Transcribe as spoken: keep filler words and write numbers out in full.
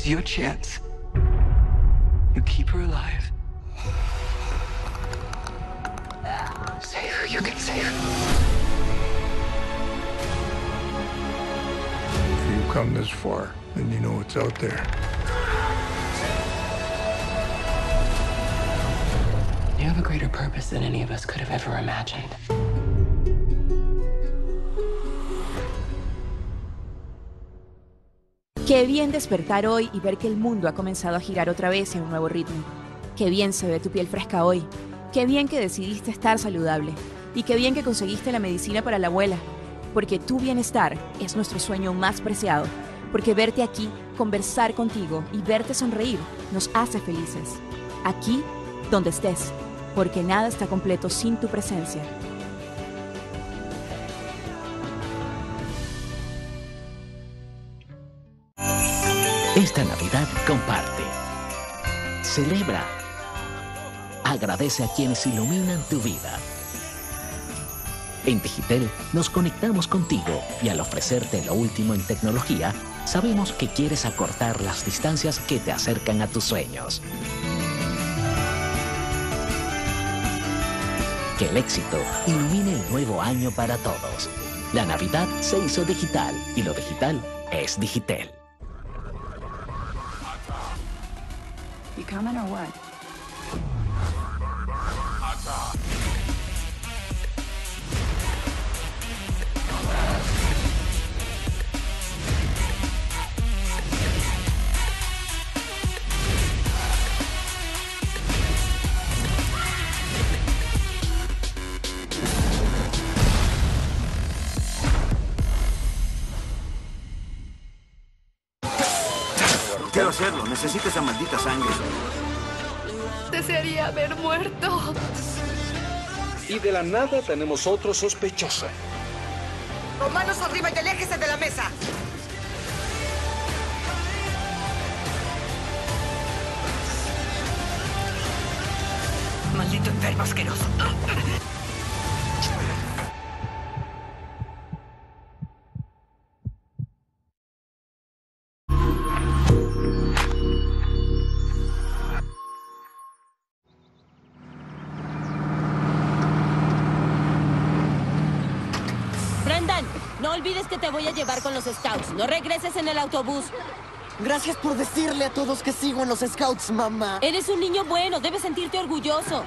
is your chance. You keep her alive. Save her, you can save her. If you've come this far, then you know what's out there. You have a greater purpose than any of us could have ever imagined. Qué bien despertar hoy y ver que el mundo ha comenzado a girar otra vez en un nuevo ritmo. Qué bien se ve tu piel fresca hoy. Qué bien que decidiste estar saludable. Y qué bien que conseguiste la medicina para la abuela. Porque tu bienestar es nuestro sueño más preciado. Porque verte aquí, conversar contigo y verte sonreír nos hace felices. Aquí, donde estés. Porque nada está completo sin tu presencia. Esta Navidad comparte. Celebra. Agradece a quienes iluminan tu vida. En Digitel nos conectamos contigo y al ofrecerte lo último en tecnología, sabemos que quieres acortar las distancias que te acercan a tus sueños. Que el éxito ilumine el nuevo año para todos. La Navidad se hizo digital y lo digital es Digitel. You coming or what? Quiero hacerlo, necesito esa maldita sangre. Desearía haber muerto. Y de la nada tenemos otro sospechoso. Con manos arriba y aléjese de la mesa. Maldito enfermo asqueroso. Brendan, no olvides que te voy a llevar con los Scouts. No regreses en el autobús. Gracias por decirle a todos que sigo en los Scouts, mamá. Eres un niño bueno, debes sentirte orgulloso.